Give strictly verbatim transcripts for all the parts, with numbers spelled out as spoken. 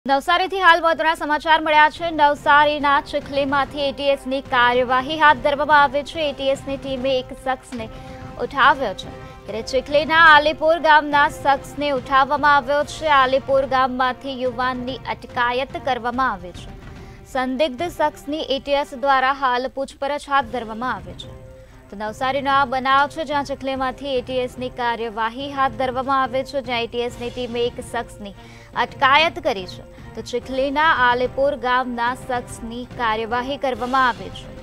નવસારીથી હાલ મહત્વના સમાચાર મળ્યા છે। નવસારીના ચીખલીમાંથી એટીએસની કાર્યવાહી હાથ ધરવામાં આવી છે। એટીએસની ટીમે એક શખ્સને ઉઠાવ્યો છે, ત્યારે ચીખલીના આલીપુર ગામના શખ્સને ઉઠાવવામાં આવ્યો છે। આલીપુર ગામમાંથી યુવાનની અટકાયત કરવામાં આવી છે। સંદિગ્ધ શખ્સની એટીએસ દ્વારા હાલ પૂછપરછ હાથ ધરવામાં આવી છે। તો નવસારીનો આ બનાવ છે, જ્યાં ચીખલીમાંથી એટીએસની કાર્યવાહી હાથ ધરવામાં આવી છે, જ્યાં એટીએસની ટીમે એક શખ્સની અટકાયત કરી છે। તો ચીખલીના આલીપુર ગામના શખ્સની કાર્યવાહી કરવામાં આવી છે।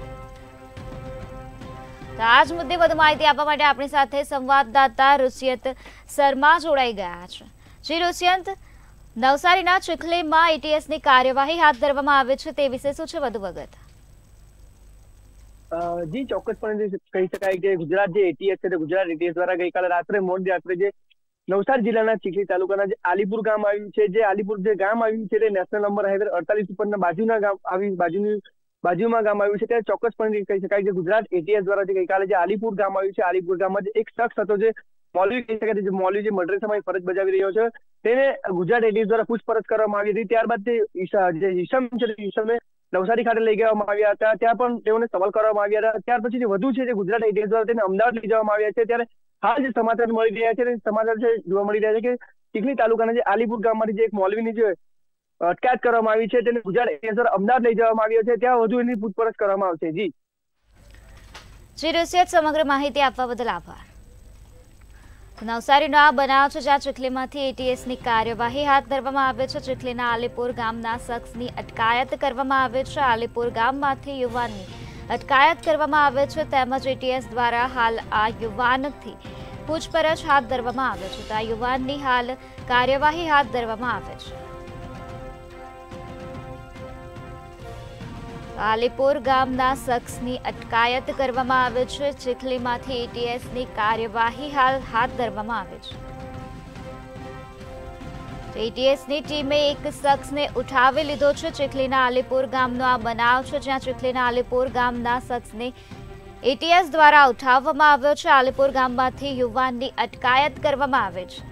તો આ જ મુદ્દે વધુ માહિતી આપવા માટે આપણી સાથે સંવાદદાતા રુસિયત શર્મા જોડાઈ ગયા છે। જી રુસિયત, નવસારીના ચીખલીમાં એટીએસની કાર્યવાહી હાથ ધરવામાં આવી છે, તે વિશે શું છે વધુ વિગત? જી ચોક્કસપણે કહી શકાય કે ગુજરાત જે એટીએસ છે, ગુજરાત એટીએસ દ્વારા ગઈકાલે રાત્રે મોડી રાત્રે જે નવસારી જિલ્લાના ચીખલી તાલુકાના જે આલીપુર ગામ આવ્યું છે, જે આલીપુર જે ગામ આવ્યું છે તે નેશનલ નંબર હાઈવે અડતાલીસ ઉપરના બાજુના ગામ આવી બાજુની બાજુમાં ગામ આવ્યું છે। ત્યારે ચોક્કસપણે કહી શકાય કે ગુજરાત એટીએસ દ્વારા જે ગઈકાલે જે આલીપુર ગામ આવ્યું છે, આલીપુર ગામમાં જે એક શખ્સ હતો, જે મૌલવી કહી શકાય, જે મૌલવી જે મર્ડર સમયે ફરજ બજાવી રહ્યો છે, તેને ગુજરાત એટીએસ દ્વારા પૂછપરછ કરવામાં આવી હતી। ત્યારબાદ તે જે ઈસમ છે, ઈસમને નવસારી ખાતે લઈ જવામાં આવ્યા હતા, ત્યાં પણ તેઓને સવાલ કરવામાં આવ્યા હતા। ત્યાર પછી જે વધુ છે, જે ગુજરાત એટીએસ દ્વારા તેને અમદાવાદ લઈ જવામાં આવ્યા છે। ત્યારે હાલ જે સમાચાર મળી રહ્યા છે, સમાચાર છે જોવા મળી રહ્યા છે કે ચીખલી તાલુકાના જે આલીપુર ગામમાંથી જે એક મૌલવીની જે અટકાયત કરવામાં આવી છે, તેને ગુજરાત એટીએસ દ્વારા અમદાવાદ લઈ જવામાં આવ્યો છે, ત્યાં વધુ એની પૂછપરછ કરવામાં આવશે। જી જી રુસિયત, સમગ્ર માહિતી આપવા બદલ આભાર। નવસારીનો આ બનાવ છે, જ્યાં ચીખલીમાંથી એટીએસની કાર્યવાહી હાથ ધરવામાં આવે છે। ચીખલીના આલીપુર ગામના શખ્સની અટકાયત કરવામાં આવે છે। આલીપુર ગામમાંથી યુવાનની અટકાયત કરવામાં આવે છે, તેમજ એટીએસ દ્વારા હાલ આ યુવાનથી પૂછપરછ હાથ ધરવામાં આવે છે। તો આ યુવાનની હાલ કાર્યવાહી હાથ ધરવામાં આવે છે। આલીપુર ગામના શખ્સની અટકાયત કરવામાં આવે છે। ચીખલીમાંથી એટીએસની કાર્યવાહી હાલ હાથ ધરવામાં આવે છે। એટીએસની ટીમે એક શખ્સને ઉઠાવી લીધો છે। ચીખલીના આલીપુર ગામનો આ બનાવ છે, જ્યાં ચીખલીના આલીપુર ગામના શખ્સને એટીએસ દ્વારા ઉઠાવવામાં આવ્યો છે। આલીપુર ગામમાંથી યુવાનની અટકાયત કરવામાં આવે છે।